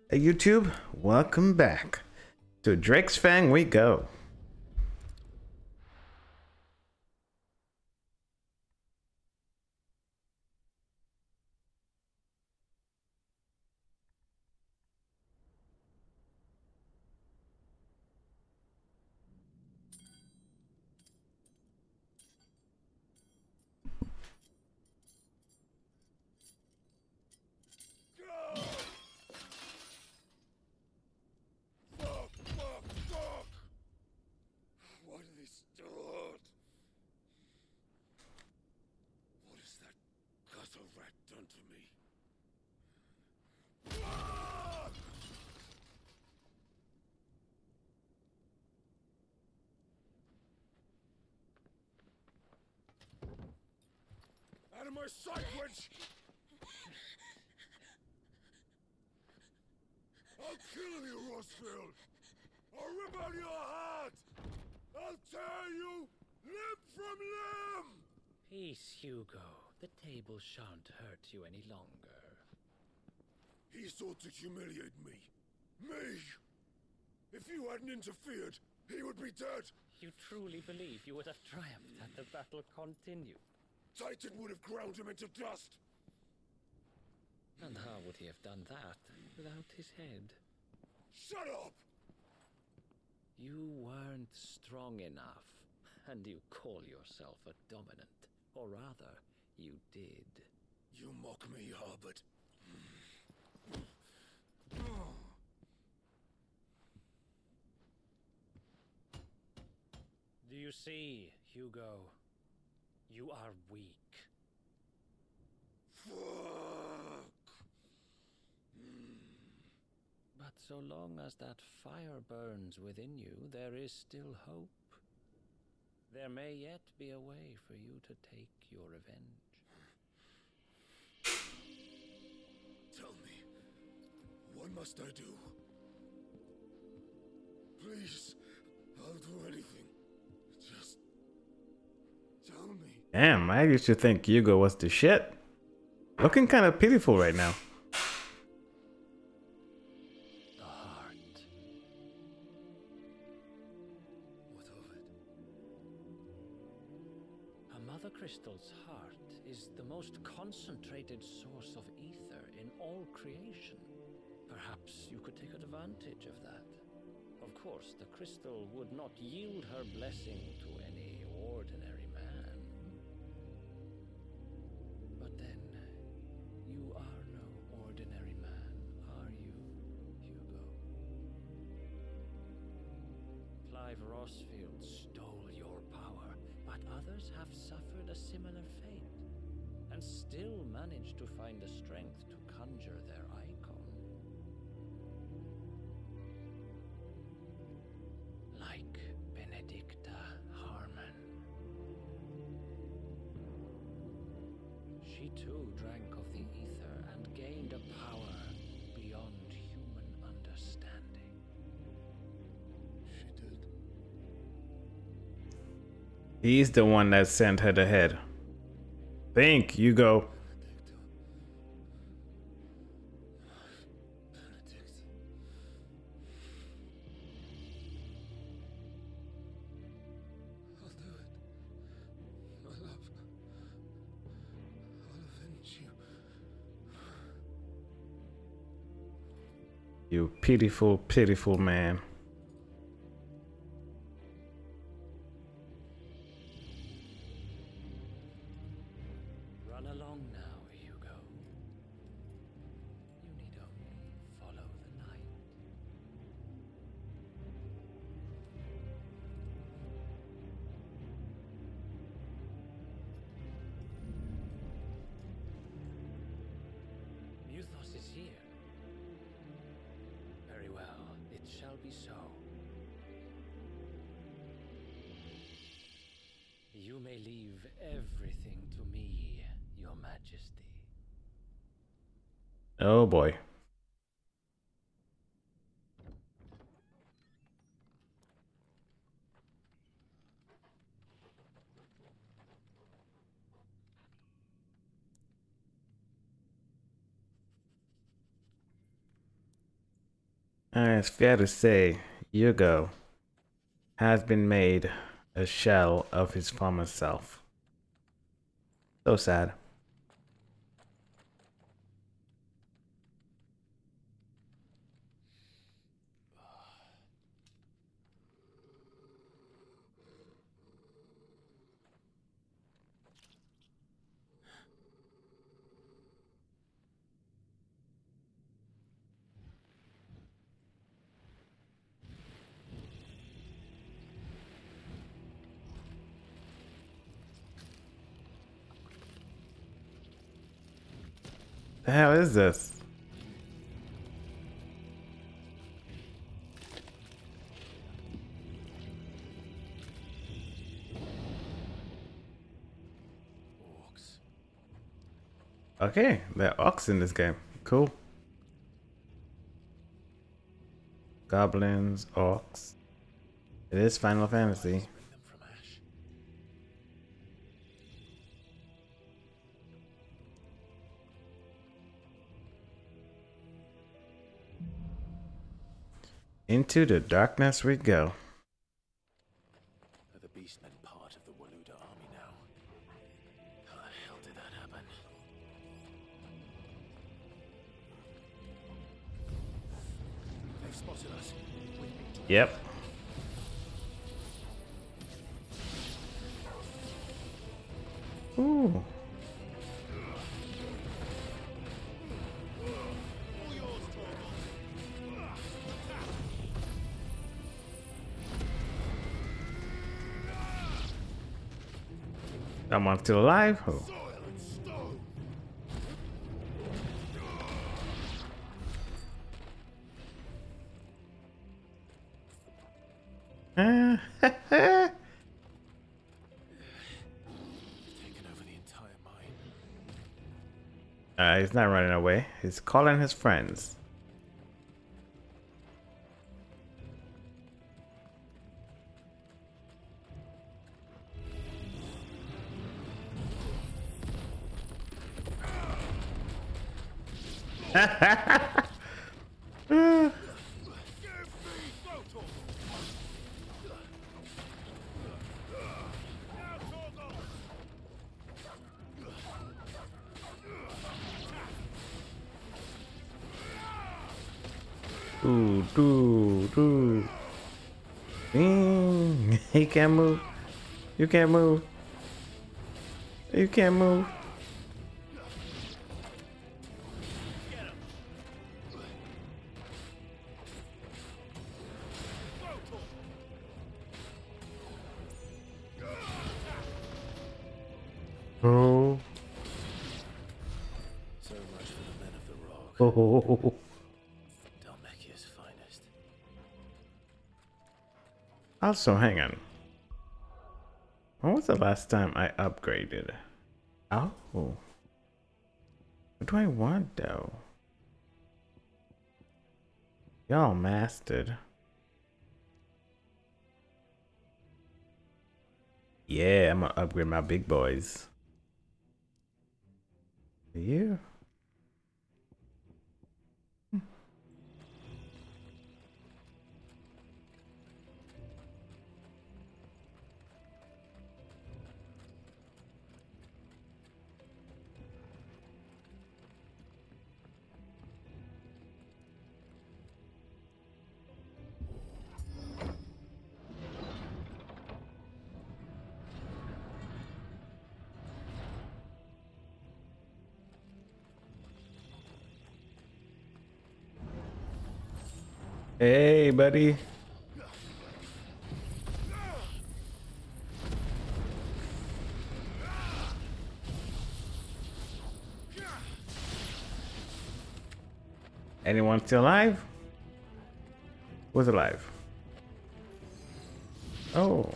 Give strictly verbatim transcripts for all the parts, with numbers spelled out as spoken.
Hey YouTube, welcome back. To Drake's Fang we go. Out of my sight, witch! I'll kill you, Rosfield! I'll rip out your heart! I'll tear you limb from limb! Peace, Hugo. The table shan't hurt you any longer. He sought to humiliate me. Me! If you hadn't interfered, he would be dead! You truly believe you would have triumphed had the battle continued? Titan would have ground him into dust! And how would he have done that without his head? Shut up! You weren't strong enough, and you call yourself a dominant. Or rather, you did. You mock me, Harbert. Do you see, Hugo? You are weak. Fuck! But so long as that fire burns within you, there is still hope. There may yet be a way for you to take your revenge. Tell me, what must I do? Please, I'll do anything. Just tell me. Damn, I used to think Hugo was the shit. Looking kind of pitiful right now. The heart. What of it? A Mothercrystal's heart is the most concentrated source of ether in all creation. Perhaps you could take advantage of that. Of course, the crystal would not yield her blessing to any ordinary man. But then, you are no ordinary man, are you, Hugo? Clive Rosfield stole your power, but others have suffered a similar fate, and still managed to find the strength to conjure their Eikon. Like Benedicta Harmon. She too drank of the ether and gained a power beyond human understanding. She did. He's the one that sent her to head. Think, Hugo. Benedict. I'll do it. My love. I'll avenge you. You pitiful, pitiful man. Run along now, Hugo. You need only follow the night. Muthos is here. Very well, it shall be so. You may leave everything to me, Your Majesty. Oh boy. Uh, it's fair to say, Hugo has been made a shell of his former self. So sad. The hell is this? Orcs. Okay, there are orcs in this game. Cool. Goblins, orcs. It is Final Fantasy. Bring them from ash. Into the darkness we go. Are the beastmen part of the Waluda army now? How the hell did that happen? They've spotted us. With me to Yep. Ooh. Someone still alive? Oh. Soil and stone. Uh, taken over the entire mine. uh, he's not running away. He's calling his friends. Uh, Ooh, doo, doo. Ding. He can't move. You can't move. You can't move. Oh. So much for the men of the rock. Oh. Dalmekia's finest. Also, hang on. When was the last time I upgraded? Oh. What do I want though? Y'all mastered. Yeah, I'm gonna upgrade my big boys. You? Hey, buddy. Anyone still alive? Who's alive? Oh.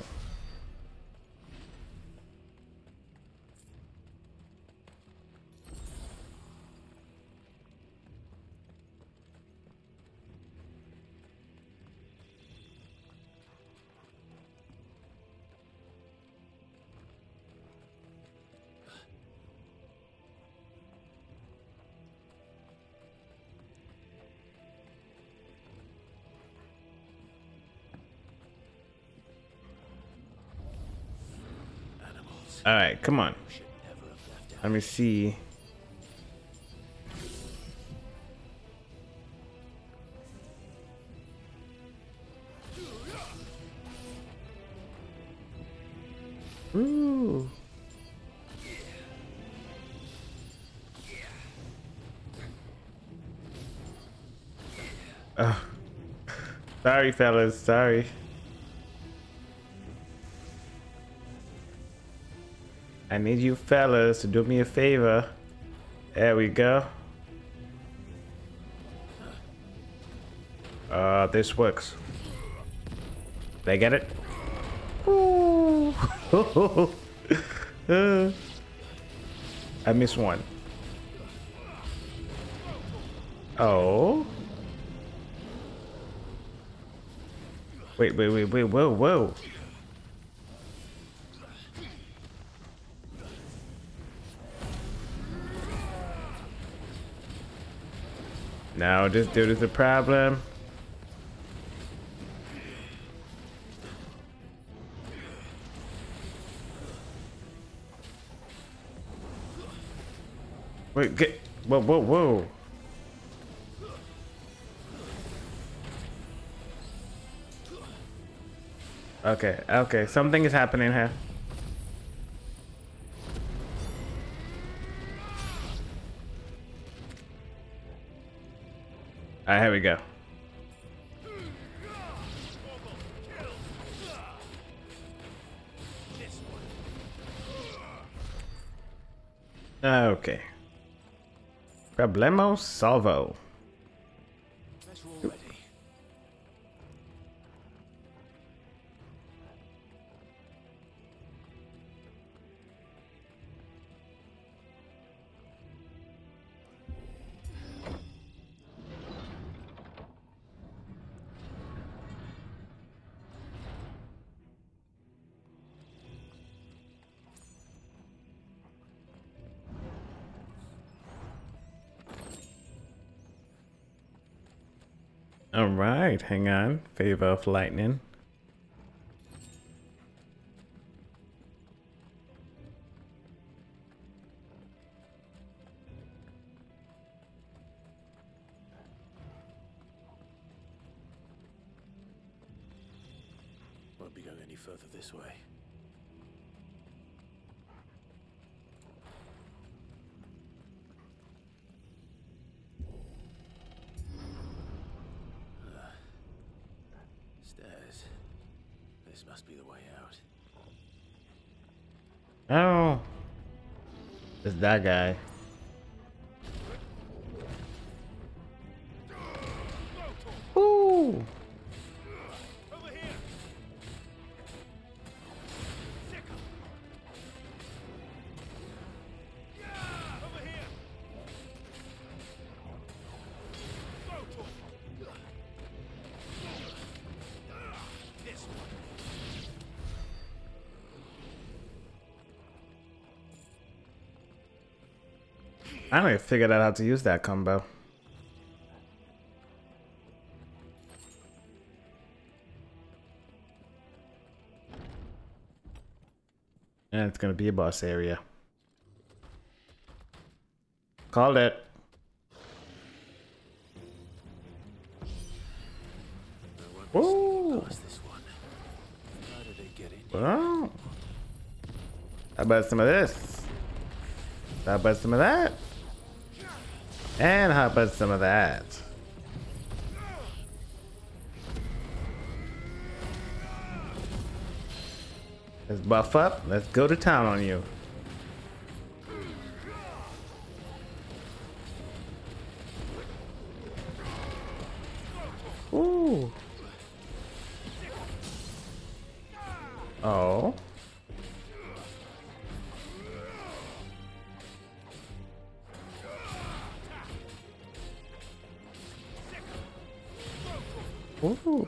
All right, come on. Let me see. Ooh. Oh. Sorry, fellas. Sorry. I need you fellas to do me a favor. There we go. Uh, this works. Did I get it? Ooh. uh, I missed one. Oh. Wait, wait, wait, wait, whoa, whoa. Now this dude is a problem. Wait, get, whoa, whoa, whoa. Okay, okay, something is happening here. All right, here we go. Okay. Problemo salvo. All right, hang on. Favor of lightning. Won't be going any further this way. Stairs. This must be the way out. Oh, it's that guy. Ooh. I don't even figured out how to use that combo. And it's gonna be a boss area. Called it. Woo! Well, how about some of this? How about some of that? And how about some of that? Let's buff up. Let's go to town on you. Ooh. Oh. Ooh.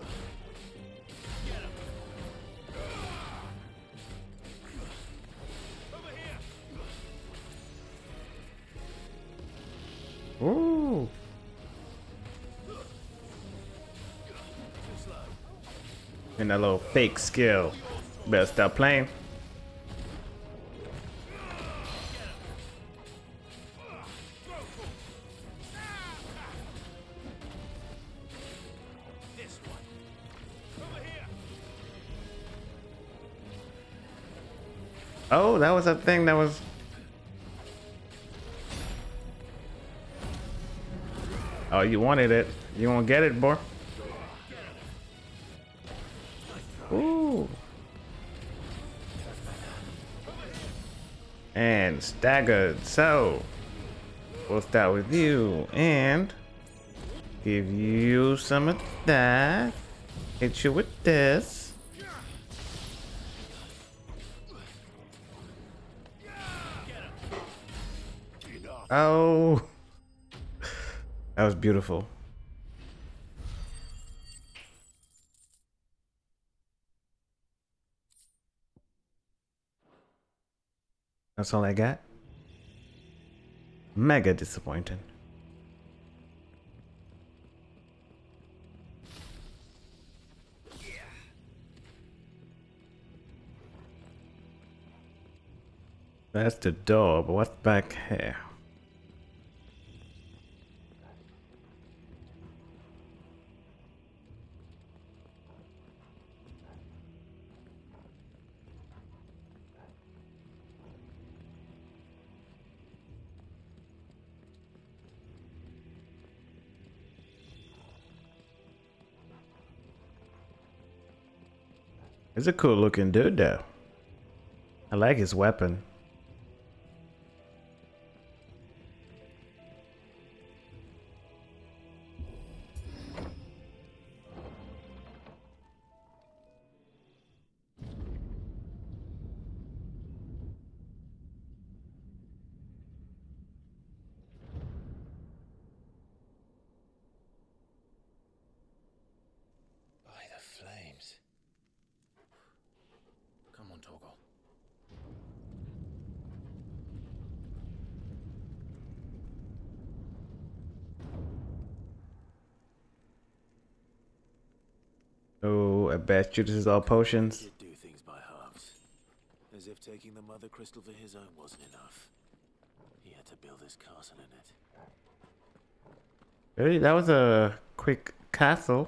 Ooh. And that little fake skill. Better stop playing. Oh, that was a thing that was. Oh, you wanted it. You won't get it, boy. Ooh. And staggered. So, we'll start with you and give you some of that. Hit you with this. Oh, that was beautiful. That's all I got. Mega disappointing. That's the door, but what's back here? It's a cool looking dude though. I like his weapon. By the flames. Come on, Torgal. Oh, I bet you this is all potions. He'd do things by halves. As if taking the mother crystal for his own wasn't enough. He had to build his castle in it. Really? That was a quick castle.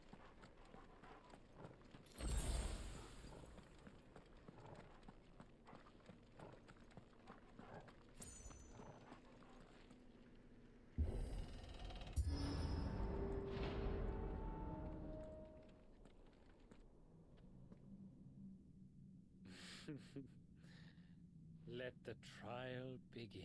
Let the trial begin.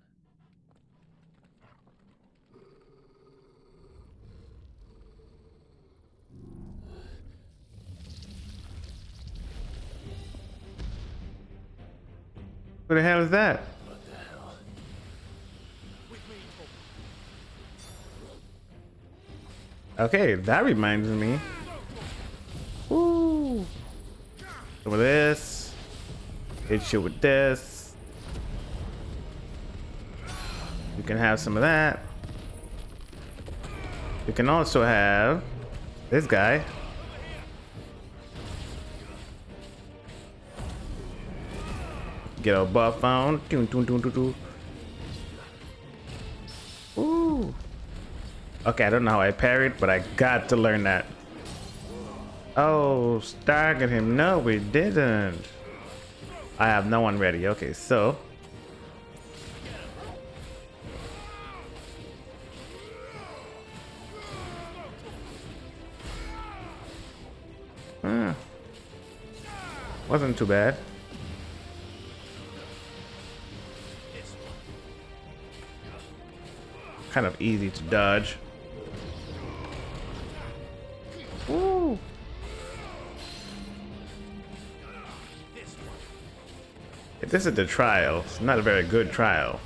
Who the hell is that? What the hell? Okay, that reminds me. Woo! Some of this. Hit you with this. You can have some of that. You can also have this guy. Get a buff on. Doo, doo, doo, doo, doo. Ooh. Okay, I don't know how I parried, but I got to learn that. Oh, staggered him. No, we didn't. I have no one ready. Okay, so. Hmm. Wasn't too bad. Kind of easy to dodge. Woo. This is the trial. It's not a very good trial,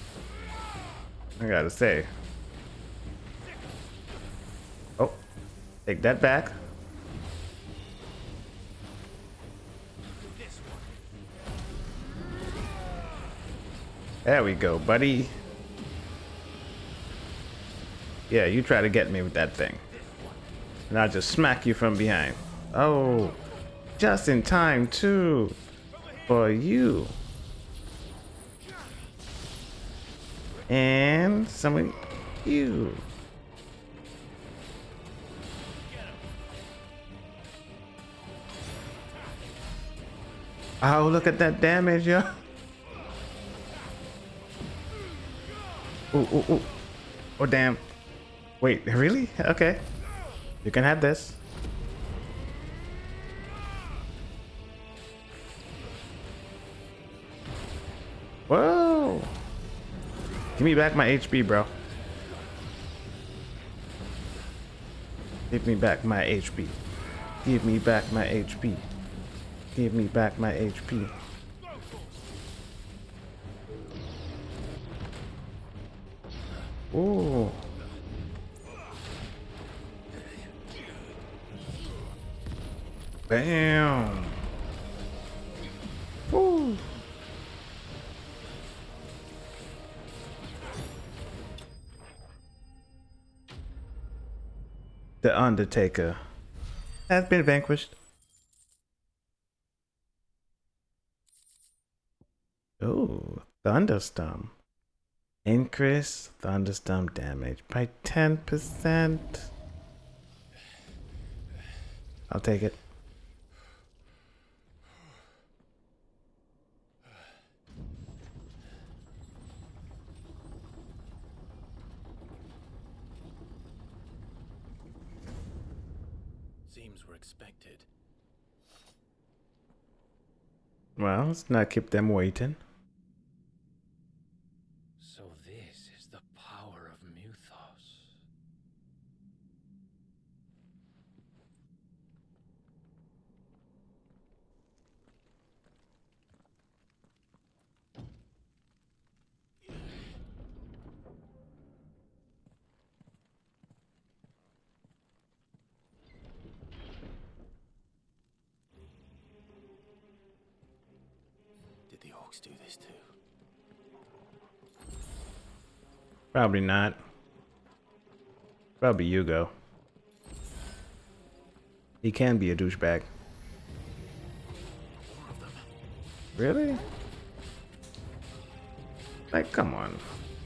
I gotta say. Oh, take that back. There we go, buddy. Yeah, you try to get me with that thing, and I'll just smack you from behind. Oh, just in time too. For you. And some of you. Oh, look at that damage, yo. Ooh, ooh, ooh. Oh, damn. Wait, really? Okay. You can have this. Whoa. Give me back my H P, bro. Give me back my H P. Give me back my H P. Give me back my H P. Ooh. Bam. Woo. The Undertaker has been vanquished. Oh, Thunderstorm. Increase Thunderstorm damage by ten percent. I'll take it. Seems we're expected. Well, let's not keep them waiting. So this is the power of Muthos. Did the orcs do this too? Probably not. Probably Hugo. He can be a douchebag. More of them. Really? Like, come on.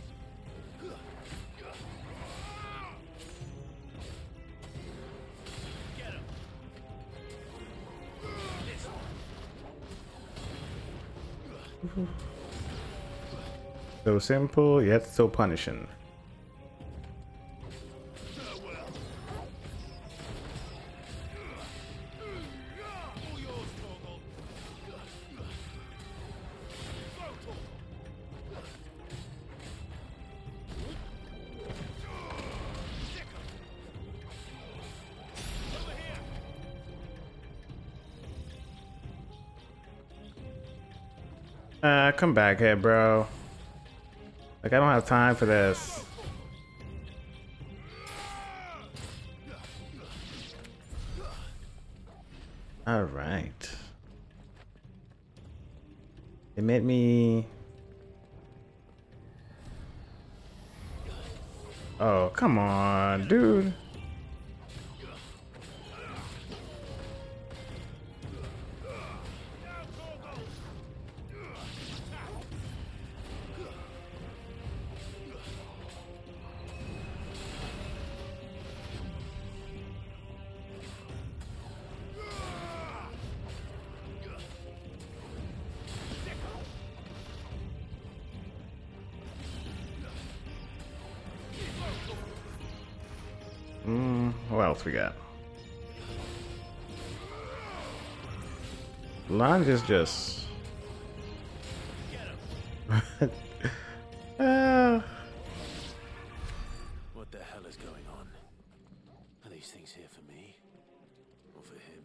So simple, yet so punishing. Uh, come back here, bro. Like, I don't have time for this. All right. It made me... Oh, come on, dude. Mm, what else we got? Lunge is just... uh... What the hell is going on? Are these things here for me? Or for him?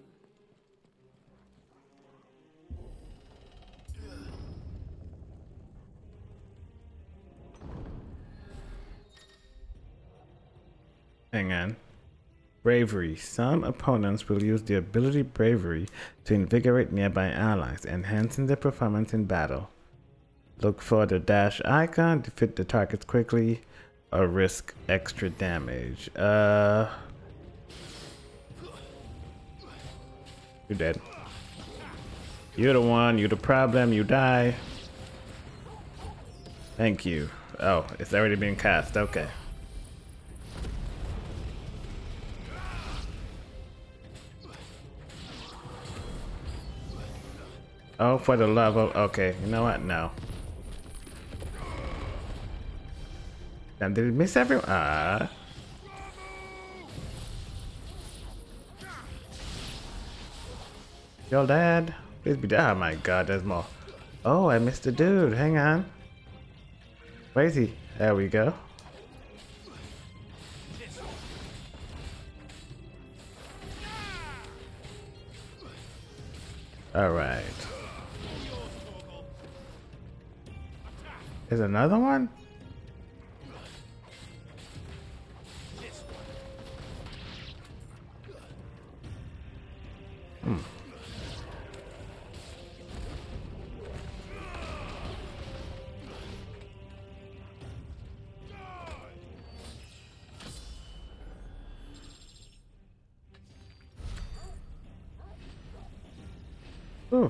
Hang on. Bravery. Some opponents will use the ability Bravery to invigorate nearby allies, enhancing their performance in battle. Look for the dash icon, defeat the targets quickly, or risk extra damage. Uh, you're dead. You're the one, you're the problem, you die. Thank you. Oh, it's already been cast, okay. Oh, for the love of... Okay, you know what? No. Damn, did he miss everyone? Ah. Yo, Dad. Please be dead. Oh my god, there's more. Oh, I missed a dude. Hang on. Where is he? There we go. Alright. There's another one? Hmm. Ooh.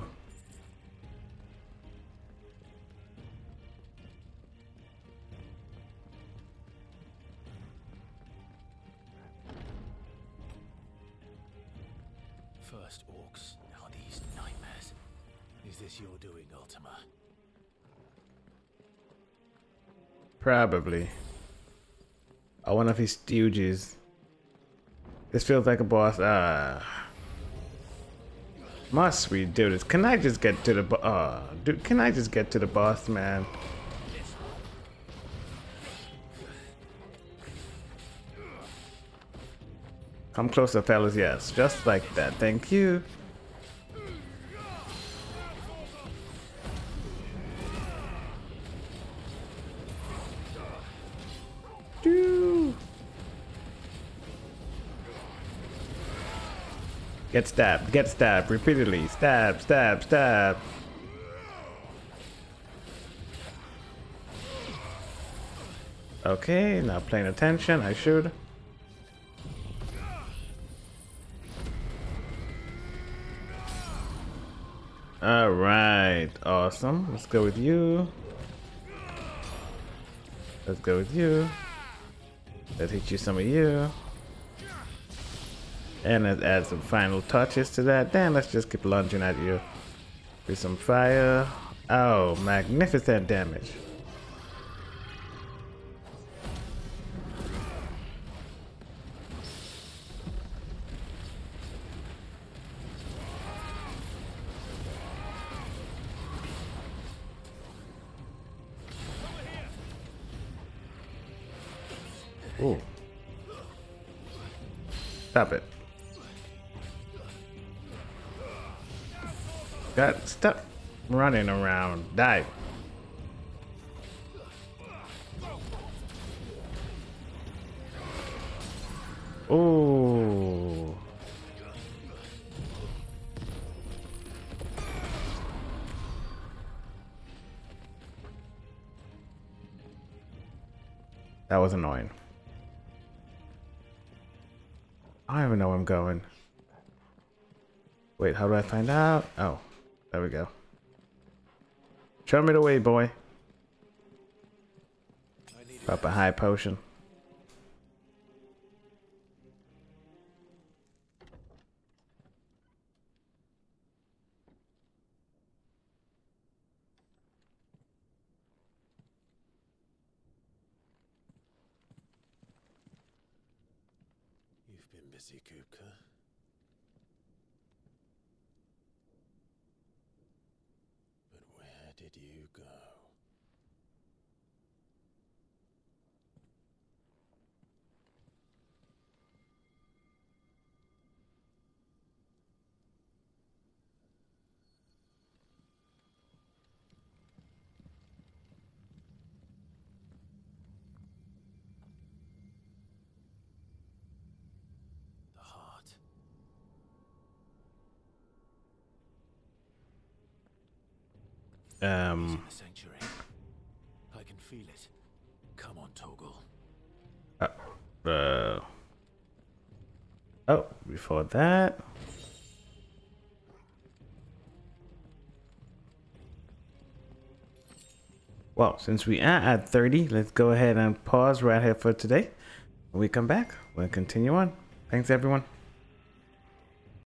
First orcs, now these nightmares. Is this your doing, Ultima? Probably. Or one of his stooges. This feels like a boss. Ah. Must we do this? Can I just get to the bo- oh, dude, can I just get to the boss, man? Come closer, fellas. Yes, just like that. Thank you. Doo. Get stabbed. Get stabbed repeatedly. Stab, stab, stab. Okay, now paying attention. I should. All right, awesome. Let's go with you. Let's go with you. Let's hit you some of you. And let's add some final touches to that. Then let's just keep lunging at you with some fire. Oh, magnificent damage. Ooh. Stop it. God, stop running around. Die. Ooh. That was annoying. I don't even know where I'm going. Wait, how do I find out? Oh, there we go. Show me the way, boy. Up a high potion. You've been busy, Kupka. But where did you go? The heart. Um. The sanctuary. I can feel it. Come on, Toggle. Uh, uh. Oh, before that. Well, since we are at thirty, let's go ahead and pause right here for today. When we come back, we'll continue on. Thanks, everyone.